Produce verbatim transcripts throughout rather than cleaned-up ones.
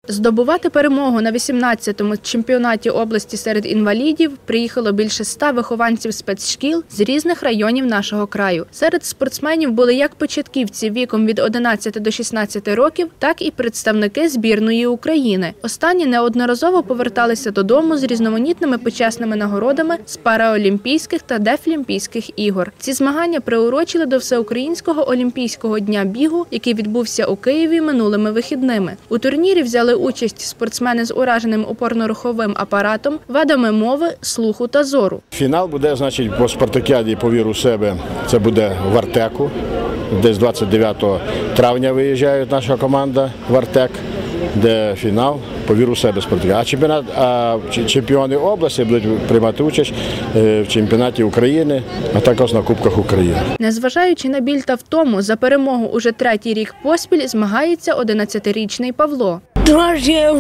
Здобувати перемогу на вісімнадцятому чемпіонаті області серед інвалідів приїхало більше ста вихованців спецшкіл з різних районів нашого краю. Серед спортсменів були як початківці віком від одинадцяти до шістнадцяти років, так і представники збірної України. Останні неодноразово поверталися додому з різноманітними почесними нагородами з параолімпійських та дефлімпійських ігор. Ці змагання приурочили до Всеукраїнського олімпійського дня бігу, який відбувся у Києві минулими вихідними. У турнірі взяли участь спортсмени з ураженим опорно-руховим апаратом, вадами мови, слуху та зору. Фінал буде, значить, по спартакіаді «Повір у себе». Це буде в Артеку. Десь двадцять дев'ятого травня виїжджає наша команда в Артек, де фінал «Повір у себе» спартакіаді. А чемпіонат, а чемпіони області будуть приймати участь в чемпіонаті України, а також на Кубках України. Незважаючи на біль та втому, за перемогу уже третій рік поспіль змагається одинадцятирічний Павло. Трошки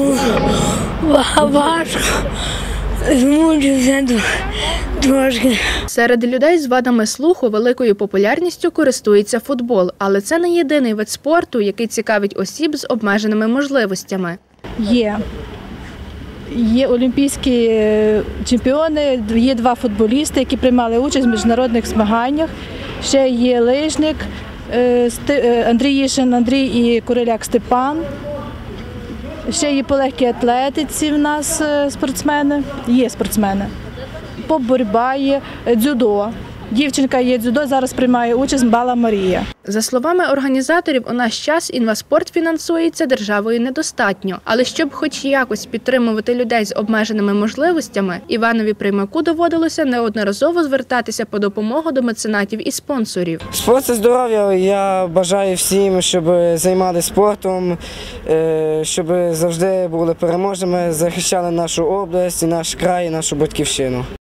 важко, змучився трошки. Серед людей з вадами слуху великою популярністю користується футбол, але це не єдиний вид спорту, який цікавить осіб з обмеженими можливостями. Є. Є олімпійські чемпіони, є два футболісти, які приймали участь в міжнародних змаганнях. Ще є лижник Андрій Їшин Андрій і Куриляк Степан. Ще є по легкій атлетиці в нас спортсмени, є спортсмени. По боротьба є, дзюдо. Дівчинка є дзюдо, зараз приймає участь Бала Марія. За словами організаторів, у наш час інваспорт фінансується державою недостатньо. Але щоб хоч якось підтримувати людей з обмеженими можливостями, Іванові Приймаку доводилося неодноразово звертатися по допомогу до меценатів і спонсорів. Спорт – це здоров'я. Я бажаю всім, щоб займалися спортом, щоб завжди були переможними, захищали нашу область, наш край, нашу батьківщину.